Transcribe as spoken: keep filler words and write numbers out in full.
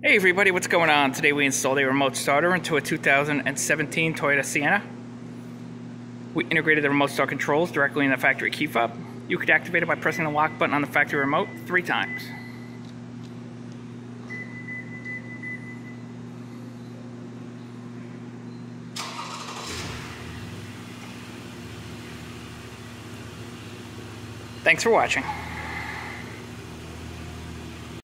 Hey everybody, what's going on? Today we installed a remote starter into a two thousand seventeen Toyota Sienna. We integrated the remote start controls directly in the factory key fob. You could activate it by pressing the lock button on the factory remote three times. Thanks for watching.